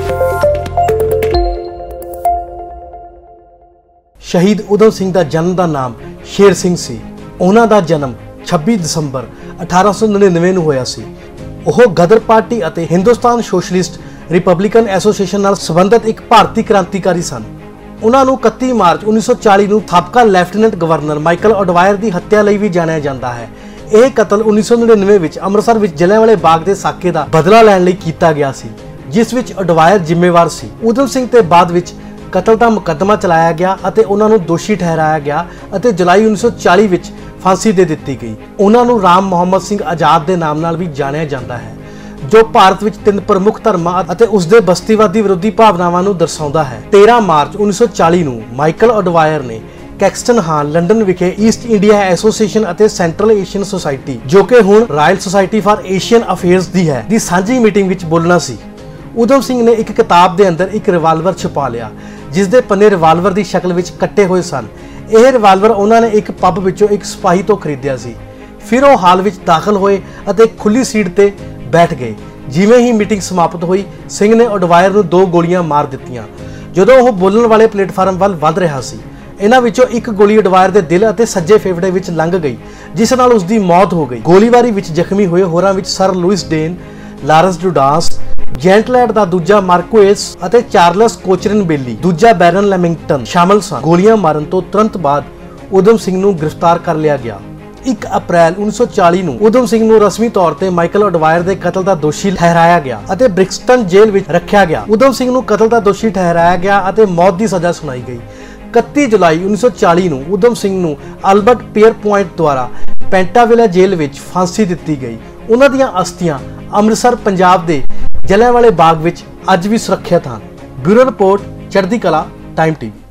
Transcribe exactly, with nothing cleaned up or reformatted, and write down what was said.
शहीद उधम सिंह का जन्म का नाम शेर सिंह सी। उन्हां दा जन्म छब्बी दिसंबर अठारह सौ नड़िनवे नूं होया सी। ओह गदर पार्टी अते हिंदुस्तान सोशलिस्ट रिपब्लिकन एसोसीएशन नाल संबंधित एक भारतीय क्रांतिकारी सन। उन्हां नूं इकत्ती मार्च उन्नीस सौ चाली नूं साबका लैफ्टिनेंट गवर्नर माइकल ओडवायर की हत्या लई भी जानिया जाता है। यह कतल उन्नीस सौ नड़िनवे विच अमृतसर विच जलियांवाले बाग के साके का बदला लैण लई कीता गया सी, जिस विच ओडवायर जिम्मेवार सी। उधम सिंह ते बाद विच कतल का मुकदमा चलाया गया अते उन्हां नूं दोषी ठहराया गया अते जुलाई उन्नीस सौ चाली विच फांसी दे दित्ती गई। उन्हां नूं राम मोहम्मद सिंह आजाद के नाम नाल भी जानिया जाता है, जो भारत विच तीन प्रमुख धर्मां अते उसदे बस्तीवादी विरोधी भावनावां नूं दर्शाउंदा है। तेरह मार्च उन्नीस सौ चाली नूं माइकल ओडवायर ने कैक्सटन हाल लंडन विखे ईस्ट इंडिया एसोसीएशन अते सेंट्रल एशियन सोसाइटी, जो कि हुण Royal Society for Asian Affairs दी है, दी सांझी मीटिंग विच बोलना सी। उधम सिंह ने एक किताब के अंदर एक रिवाल्वर छुपा लिया, जिसके पन्ने रिवाल्वर की शक्ल विच कट्टे हुए सन। यह रिवाल्वर उन्होंने एक पब विचों एक सिपाही तो खरीदिया सी। फिर वो हाल विच दाखिल होए अते खुली सीट ते बैठ गए। जिवें ही मीटिंग समाप्त हुई, सिंह ने ओडवायर नूं दो गोलियां मार दित्तियां। जदों वो बोलण वाले प्लेटफार्म वाल वध रहा सी, इन्हां विचों एक गोली ओडवायर दे दिल अते सज्जे फेफड़े विच लंघ गई, जिस नाल उसदी मौत हो गई। गोलीबारी विच जख्मी होए होरां विच sir Louis Dane, Lawrence Dundas, Zetland दा दूजा मार्कोएस अते चार्लस कोचरिन बेली, दूजा बैरन लेमिंगटन शामिल सन। गोलियां मारन तो तुरंत बाद उधम सिंह नूं गिरफ्तार कर लिया गया। एक अप्रैल उन्नीस सौ चाली नूं उधम सिंह नूं रस्मी तौर ते माइकल ओडवायर दे कतल दा दोषी ठहराया गया अते ब्रिक्सटन जेल विच रखिया गया। उधम सिंह नूं कतल दा दोषी ठहराया गया अते मौत दी सजा सुनाई गई। इकत्ती जुलाई उन्नीस सौ चाली नूं उधम सिंह नूं अल्बर्ट पियरपॉइंट द्वारा पेंटाविला जेल विच फांसी दित्ती गई। उन्हां दीआं अस्थियां अमृतसर पंजाब दे जलियांवाले बाग विच अज भी सुरक्षित हैं। ब्यूरो रिपोर्ट, चढ़दी कला, टाइम टीवी।